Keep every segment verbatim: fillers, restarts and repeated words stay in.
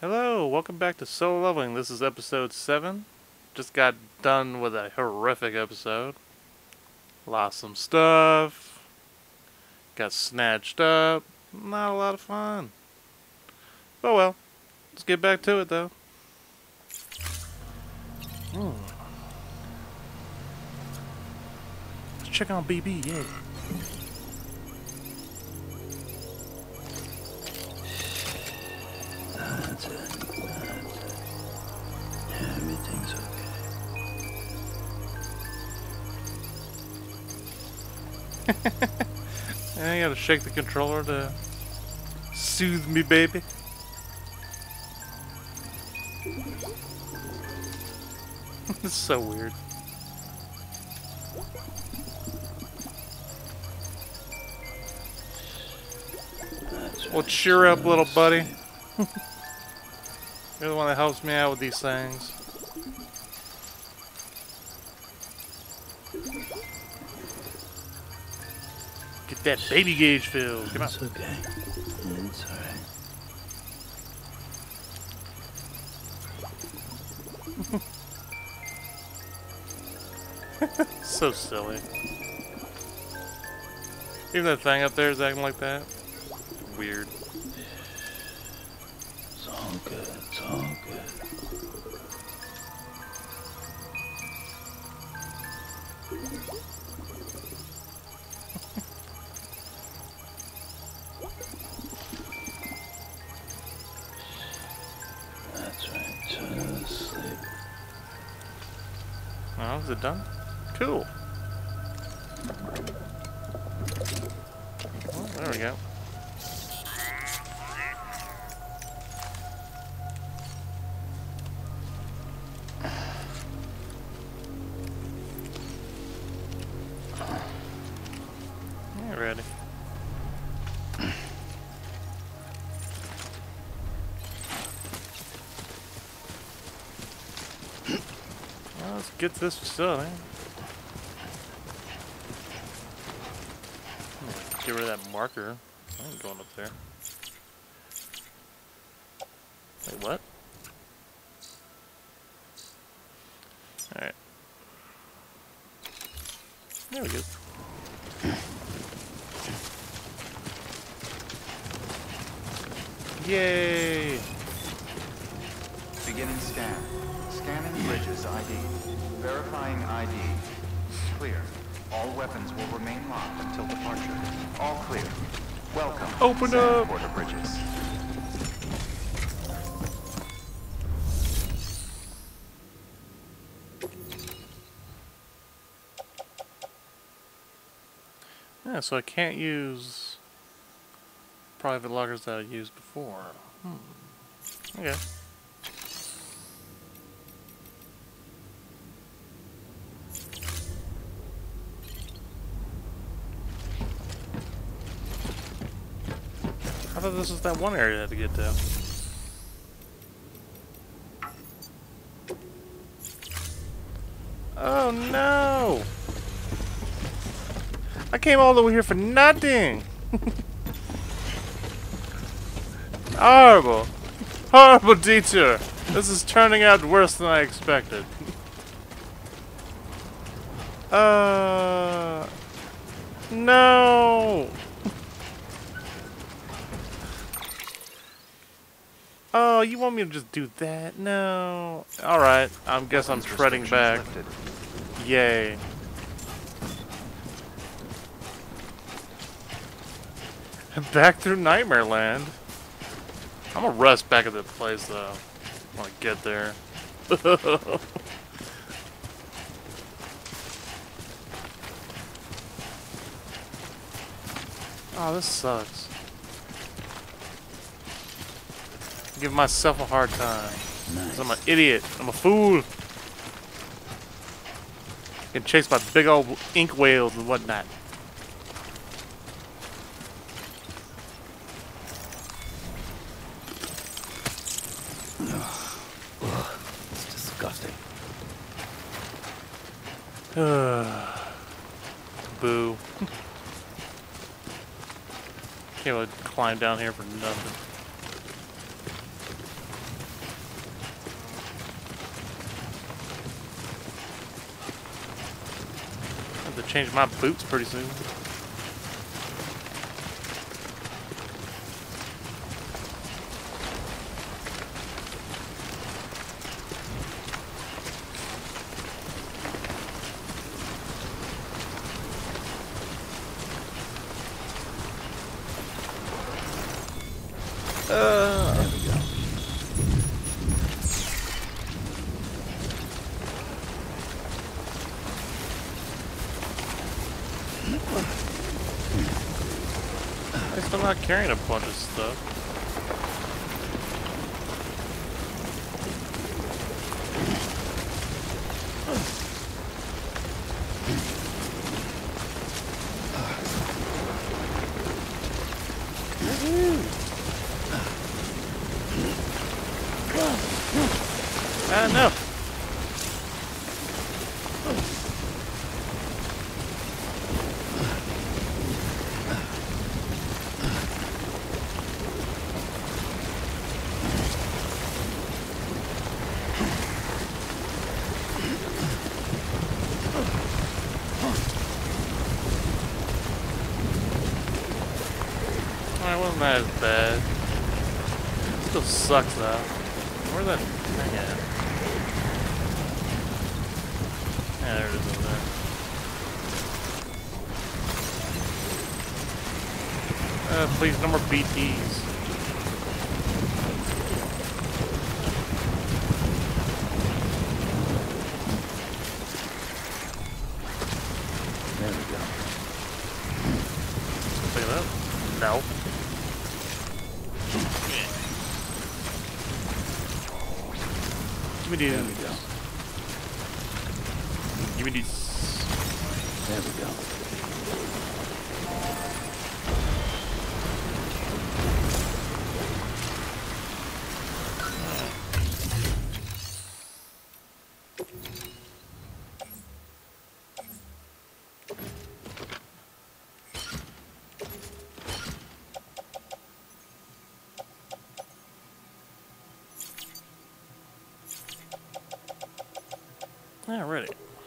Hello, welcome back to Solo Leveling. This is episode seven. Just got done with a horrific episode. Lost some stuff. Got snatched up. Not a lot of fun. Oh well. Let's get back to it though. Hmm. Let's check on B B, yeah. That's it. That's it. Everything's okay. I gotta shake the controller to soothe me, baby. It's so weird. That's Well, right. cheer up, little buddy. You're the one that helps me out with these things. Get that baby gauge filled. Come on. It's okay. It's alright. So silly. Even that thing up there is acting like that. Weird. It's all good. It's all good. That's right. Just sleep. Oh, is it done? Cool. Well, there we go. Yeah, ready. Well, let's get to this facility. Get rid of that marker. I ain't going up there. Wait, what? Alright. There we go. Yay! Beginning scan. Scanning bridges I D. Verifying I D. Clear. All weapons will remain locked until departure. All clear. Welcome. Open Sand up! Porter Bridges. Yeah, so I can't use private lockers that I used before. Hmm. Okay. I thought this was that one area I had to get to. Oh no! I came all the way here for nothing! Horrible! Horrible detour! This is turning out worse than I expected. Uh... No! Oh, you want me to just do that? No. Alright, I guess I'm Weapons treading back. restrictions lifted. Yay. Back through Nightmare Land. I'm gonna rest back at the place though. When I get there. Oh, this sucks. Give myself a hard time. Nice. 'Cause I'm an idiot. I'm a fool. Get chased by big old ink whales and whatnot. It's disgusting. Boo. Can't really climb down here for nothing. change my boots pretty soon. Uh, There we go. I'm still not carrying a bunch of stuff. Ah, no. Alright, wasn't that as bad. Still sucks though. Where's that thing at? Yeah, there it is over there. Uh, please, no more B Ts. There we go. Look at that. No. Give me these. There we go. Give me these. There we go. Yeah, ready.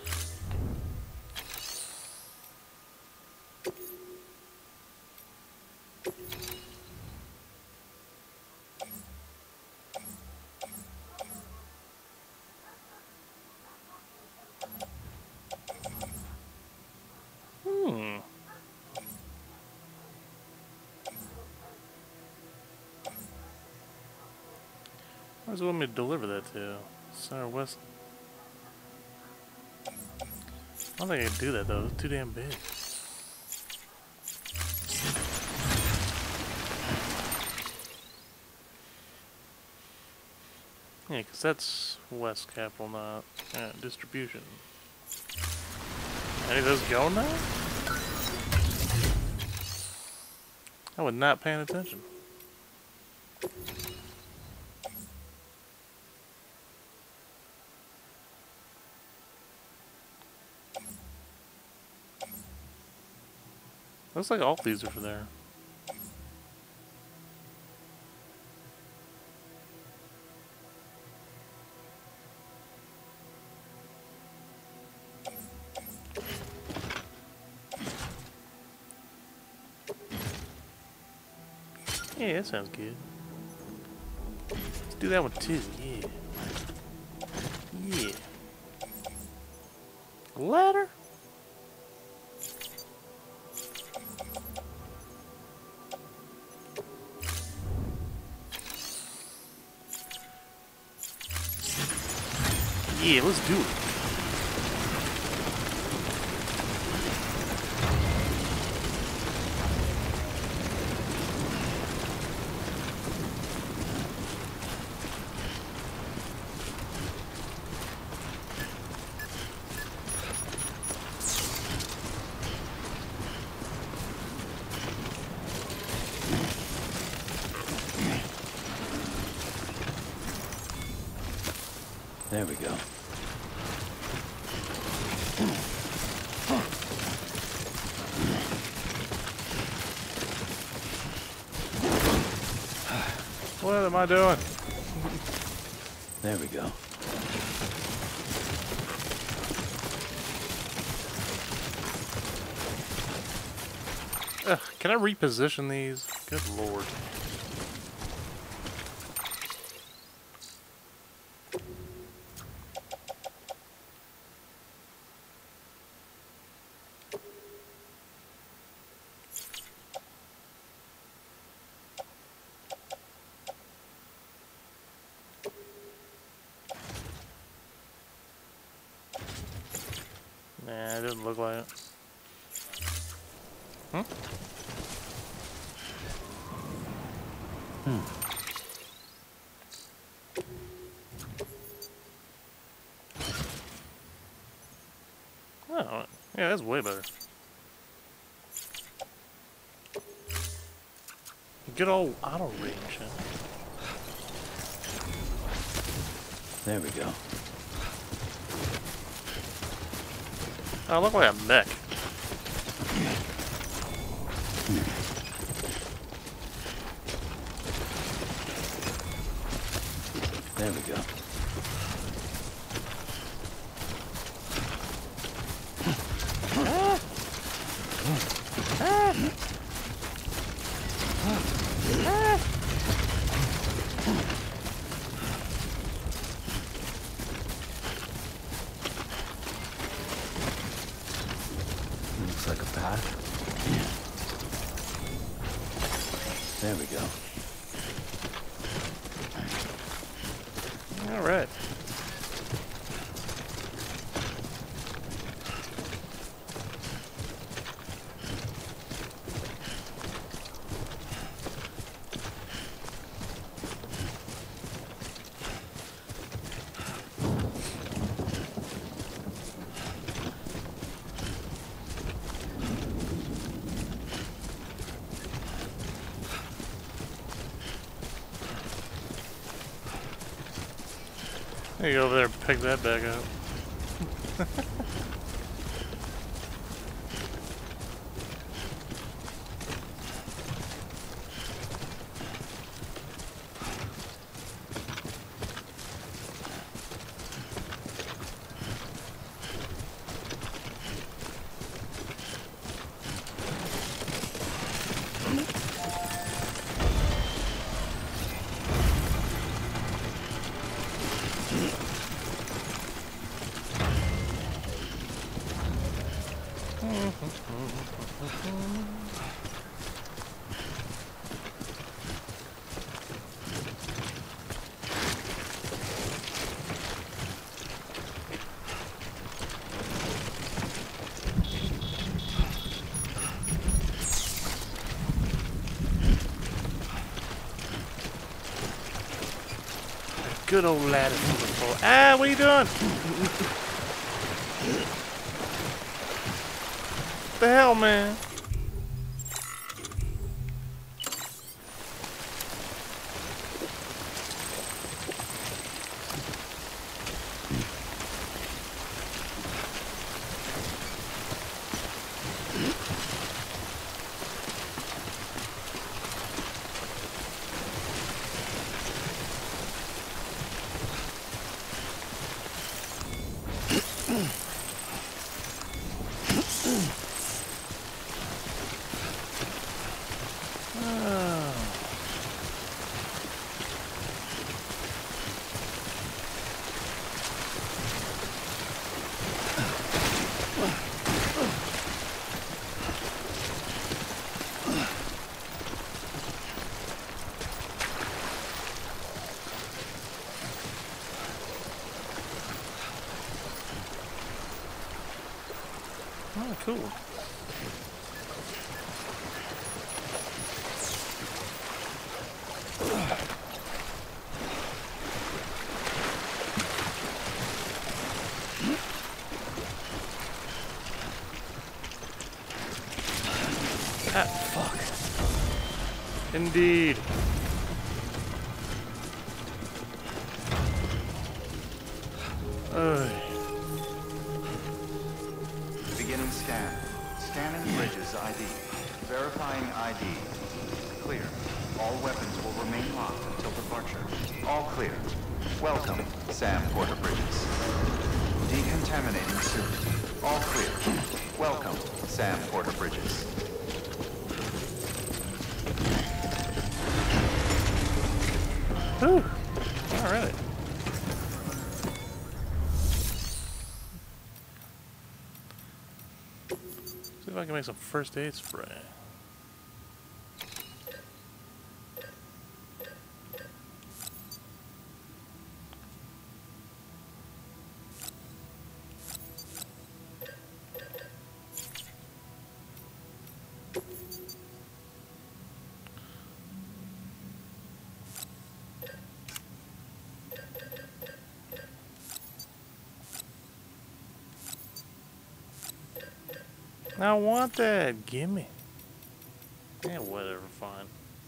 Hmm. Where's it want me to deliver that to? Center West. I don't think I can do that though. It's too damn big. Yeah, because that's West Capital, not uh, distribution. Any of those going now? I was not paying attention. Looks like all these are for there. Yeah, that sounds good. Let's do that one too, yeah. Yeah. Ladder? Yeah, let's do it. There we go. What am I doing? There we go. Can I reposition these? Good lord. Nah, it didn't look like it. Hmm? Hmm. Oh, yeah, that's way better. Good old auto range. Huh? There we go. Oh, I look like a mech. There we go. Looks like a path. There we go. All right. You go over there and pick that back up. Good old ladder from before. Ah, what are you doing? What the hell, man? Oh, cool. Ah, fuck. Indeed. Ugh. Beginning scan. Scanning bridges I D. Verifying I D. Clear. All weapons will remain locked until departure. All clear. Welcome, Sam Porter Bridges. Decontaminating soon. All clear. Welcome, Sam Porter Bridges. Whew. Alright. See if I can make some first aid spray. I want that. Gimme. Yeah, whatever, fine.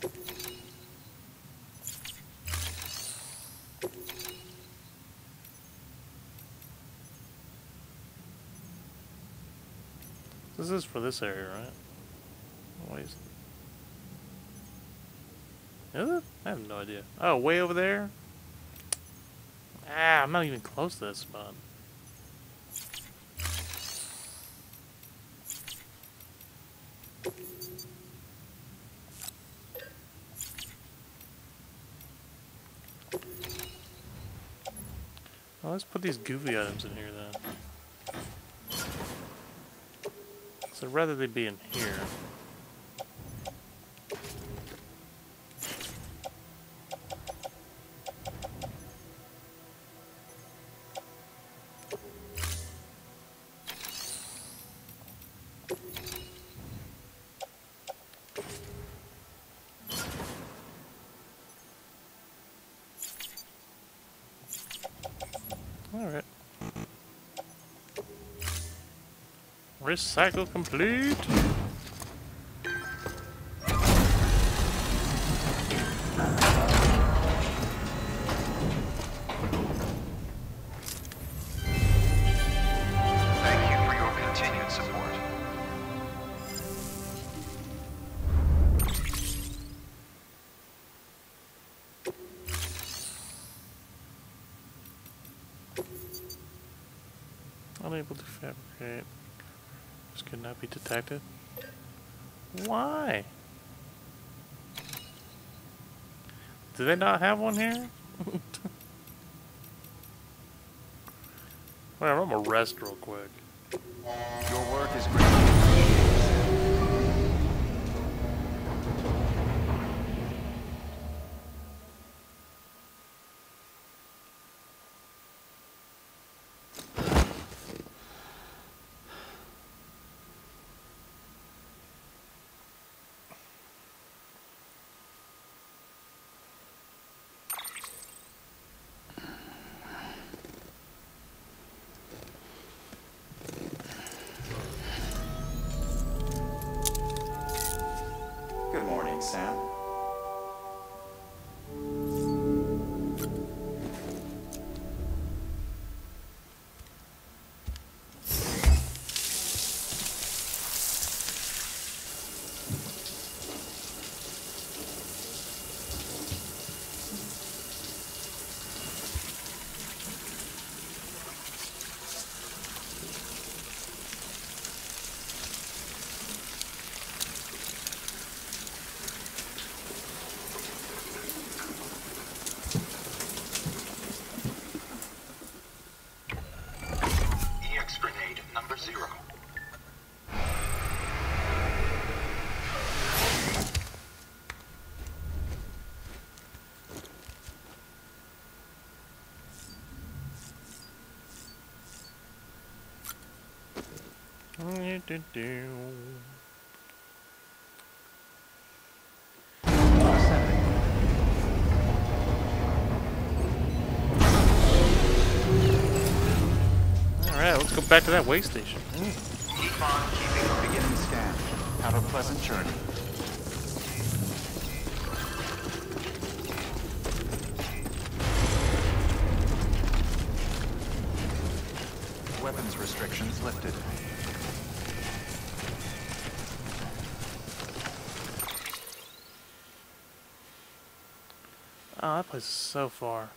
This is for this area, right? Wait. Is it? I have no idea. Oh, way over there? Ah, I'm not even close to that spot. Well, let's put these goofy items in here then. So rather they be in here. Alright. Recycle complete. Thank you for your continued support. Unable to fabricate. This could not be detected. Why? Do they not have one here? Whatever, I'm gonna rest real quick. Your work is greatly appreciated. Good morning, Sam. E X grenade number zero. Alright, let's go back to that way station. Keep on keeping. Beginning scan. Have a pleasant journey. Weapons restrictions lifted. Oh, that place is so far.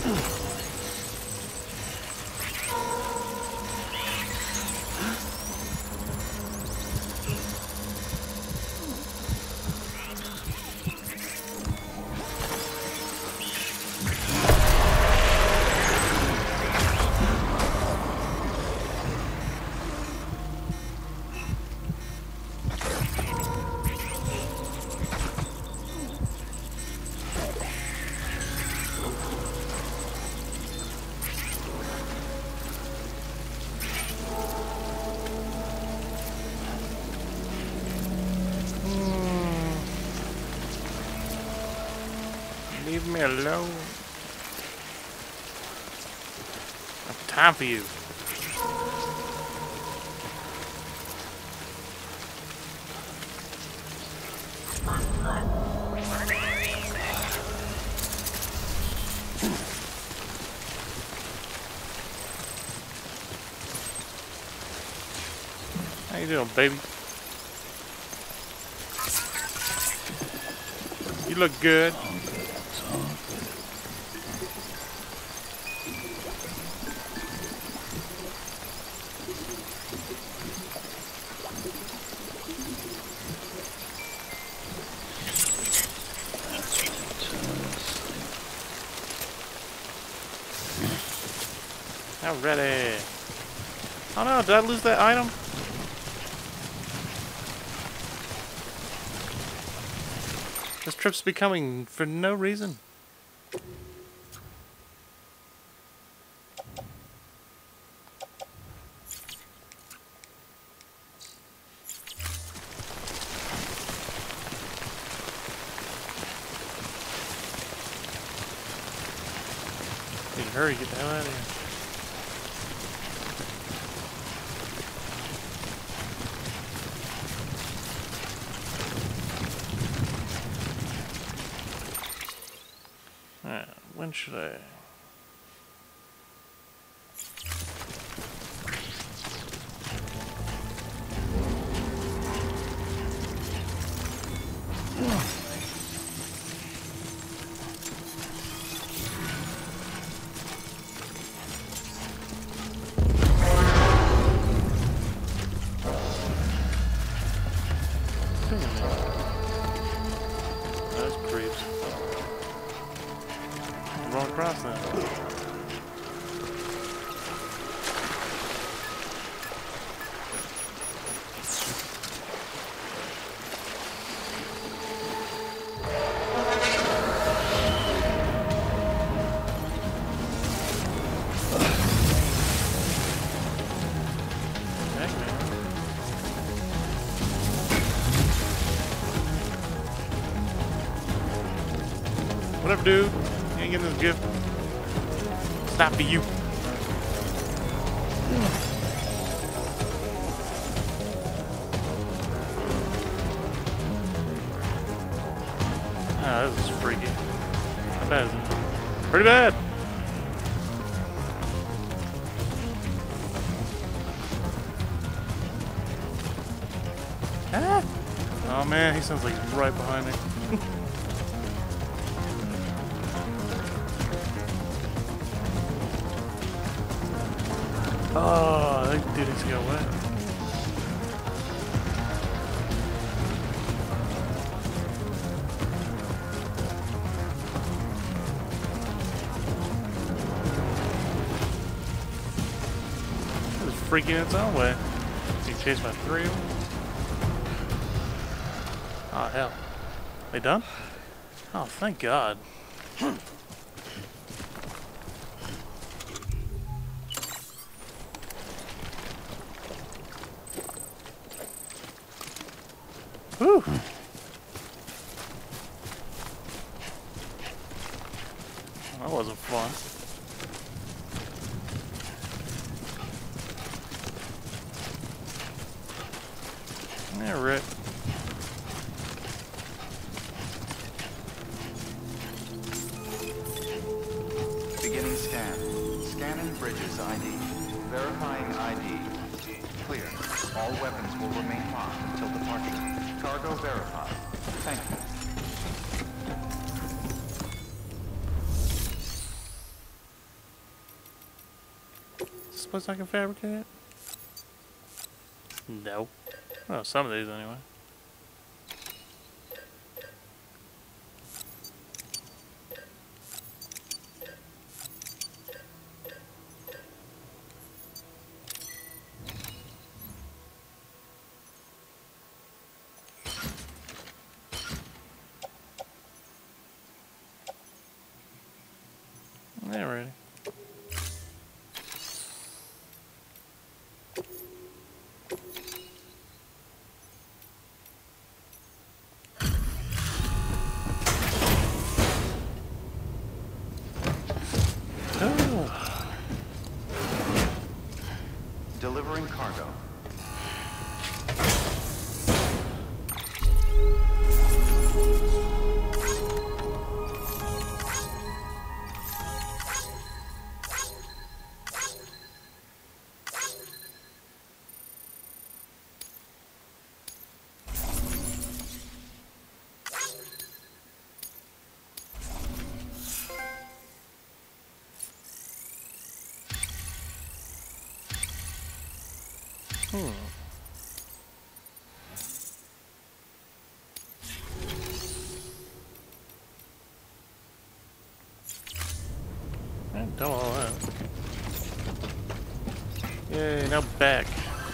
Leave me alone. I have time for you. How you doing, baby? You look good. Already. Oh no, did I lose that item? This trip's becoming for no reason. Hey, hurry, get the hell out of here. Alright, when should I? Those creeps. Run across that. Heck, man. Whatever, dude. You ain't getting this gift. It's not for you. Ah, this is freaky. How bad is it? Pretty bad. Ah! Oh man, he sounds like he's right behind me. Oh, that dude needs to go away. It's freaking its own way. He chased by three of them. Oh, hell. They done? Oh, thank God. Whew. That wasn't fun. Yeah, right. Beginning scan. Scanning bridges I D. Verifying I D. Clear. All weapons will remain locked until departure. Cargo verified. Thank you. this place I can fabricate? No. Oh, some of these anyway. Yeah, ready. Oh. Delivering cargo. Hmm. I've done all that. Yay, now back.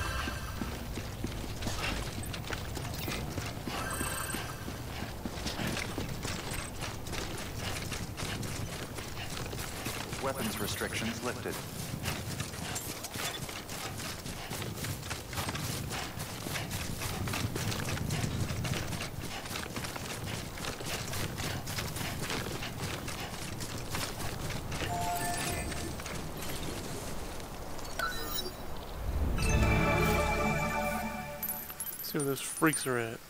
Weapons restrictions lifted. Let's see where those freaks are at.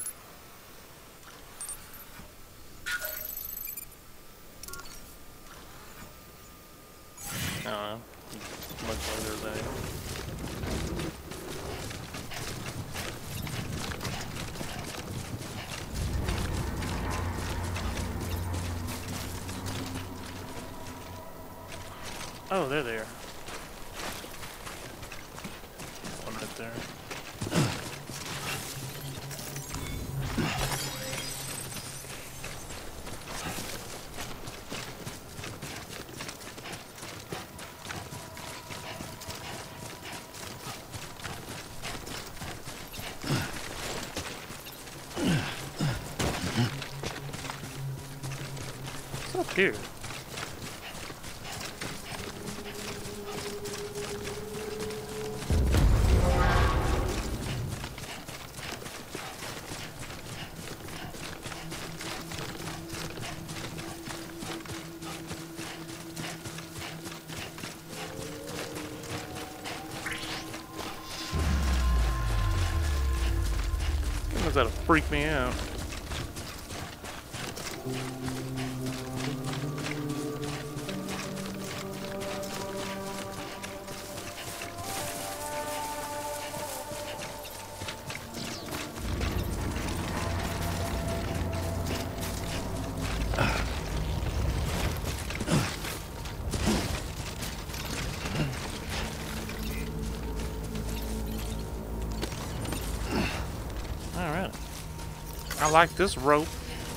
I don't know. Much like there's any. Oh, they're there. One right there. What's up here? That'll freak me out. Alright. I like this rope.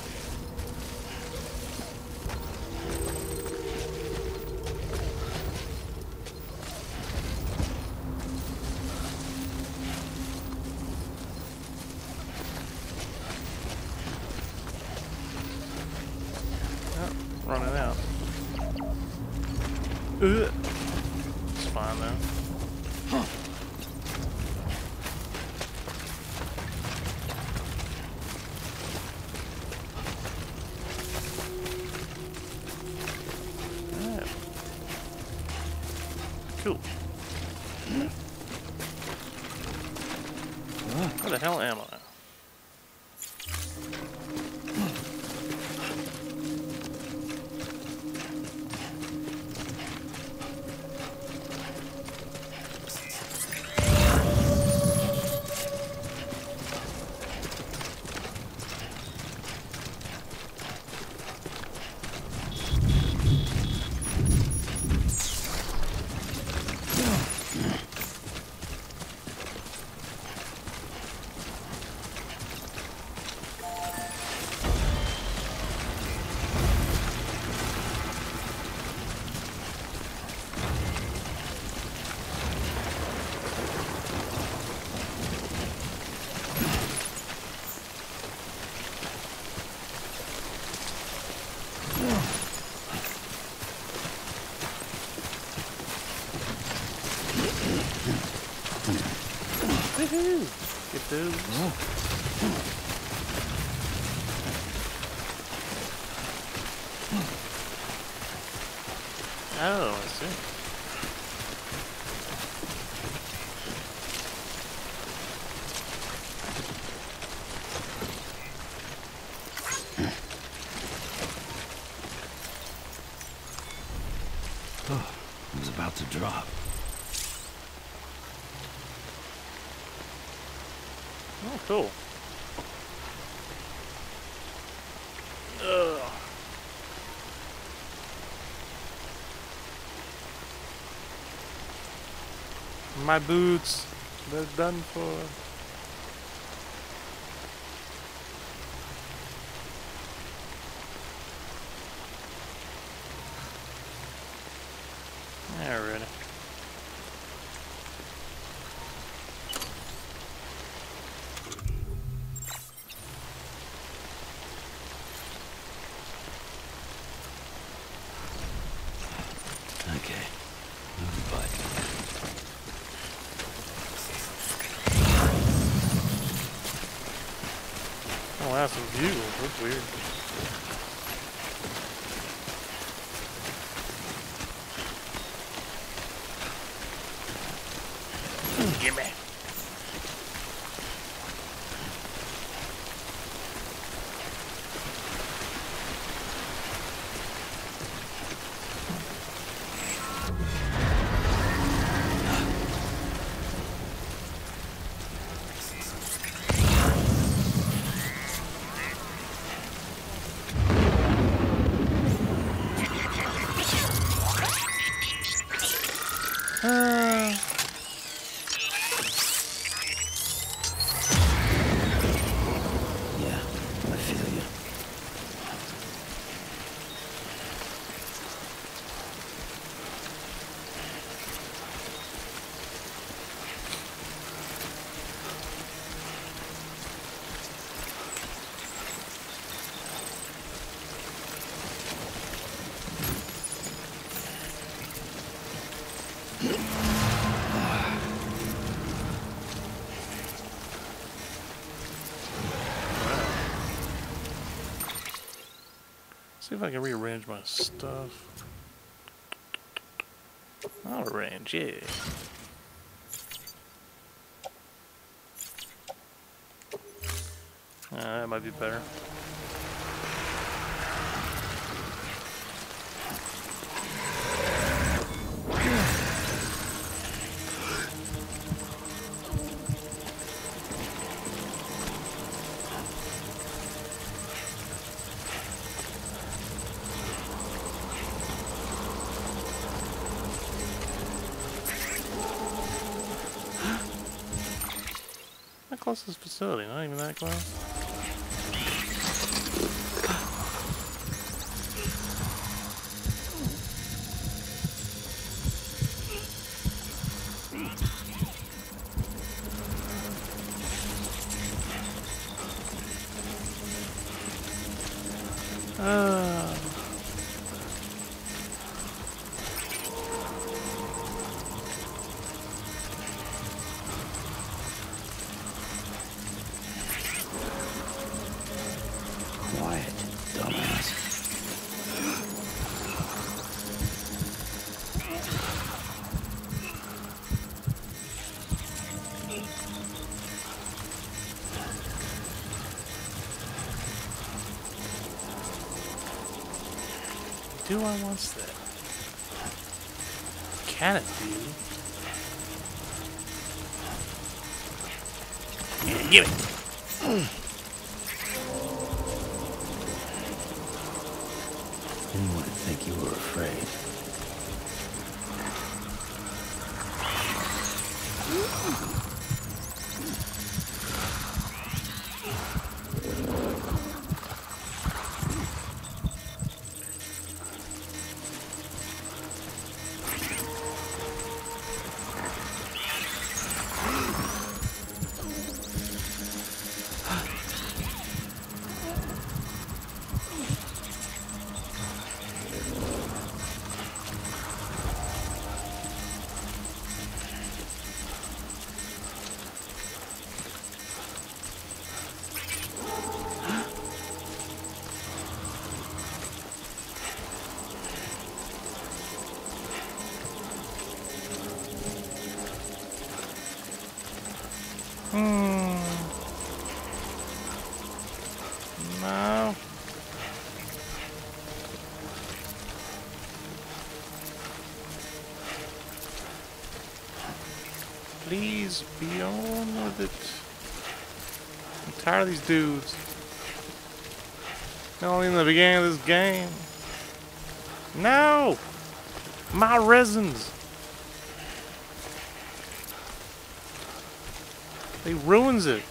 Oh, running out. Ugh. It's fine though. Cool. Where the hell am I? Woohoo! Get those. Oh, I see. Oh, it was about to drop. Oh, cool. Ugh. My boots, they're done for. Alrighty. Okay. Move the butt. Oh, wow, some views. That's weird. Gimme. Uh, Yeah, I feel you. see if I can rearrange my stuff. I'll arrange, yeah. Uh, that might be better. How close is this facility? Not even that close. Uh, Quiet, dumbass. do I want that? Can it be? Yeah, give it. Anyone would think you were afraid. Hmm. No. Please be on with it. I'm tired of these dudes. Only in the beginning of this game. No! My resins! He ruins it.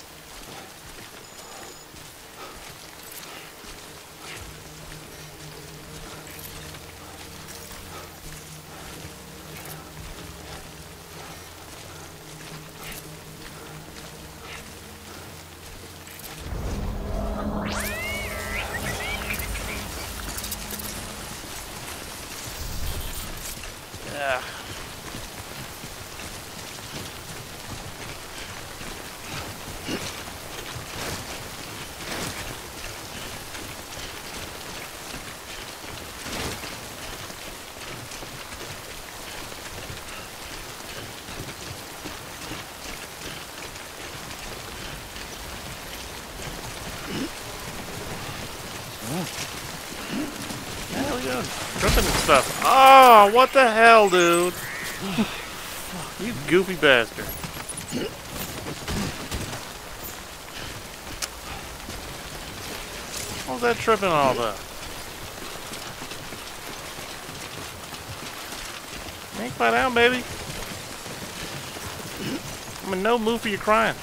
Yeah. Hell yeah, tripping and stuff. Oh, what the hell, dude? You goofy bastard. What was that tripping all about? Ain't fly down, baby. I'm in no mood for you crying.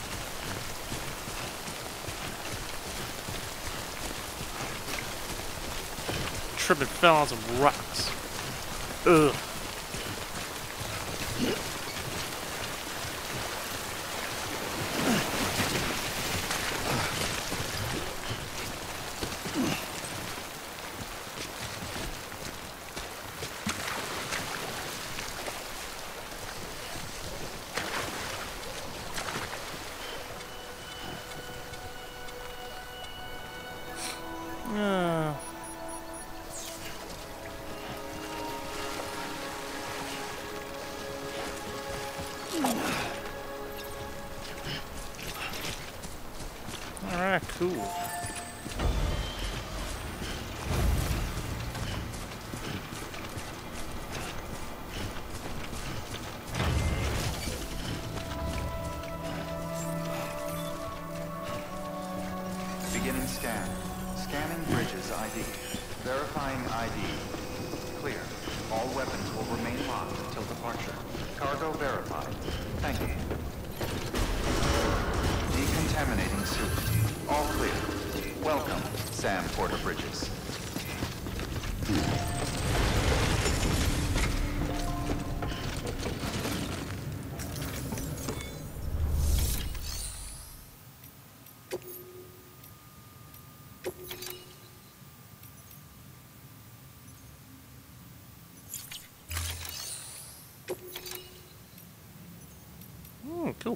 Tripping fell on some rocks. Ugh. Uh. Alright, cool. Beginning scan. Scanning bridges I D. Verifying I D. Clear. All weapons will remain locked until departure. Cargo verified. Thank you. Decontaminating suit. All clear. Welcome, Sam Porter Bridges. Hmm, cool.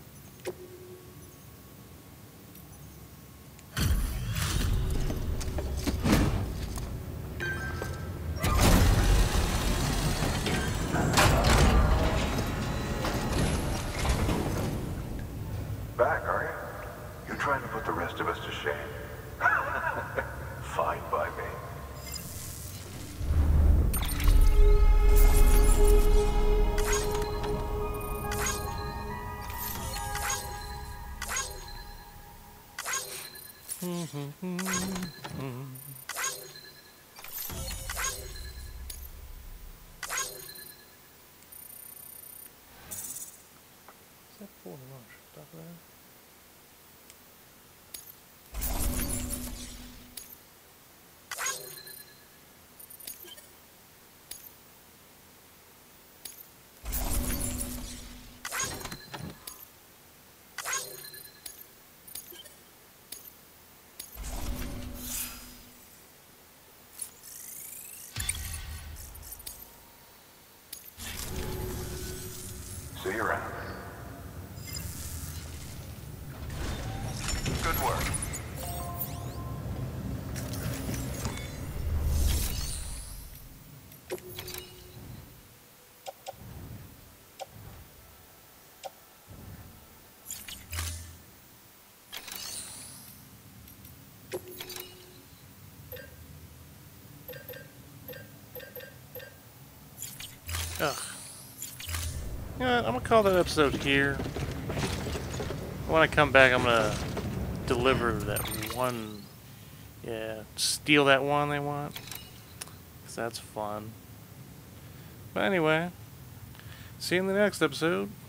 Back, are you? You're trying to put the rest of us to shame. Fine by me. Is that full of lunch stuff there? See you around. Good work. Ugh. You know what, I'm gonna call that episode here. When I come back, I'm gonna deliver that one. Yeah, steal that one they want. Because that's fun. But anyway, see you in the next episode.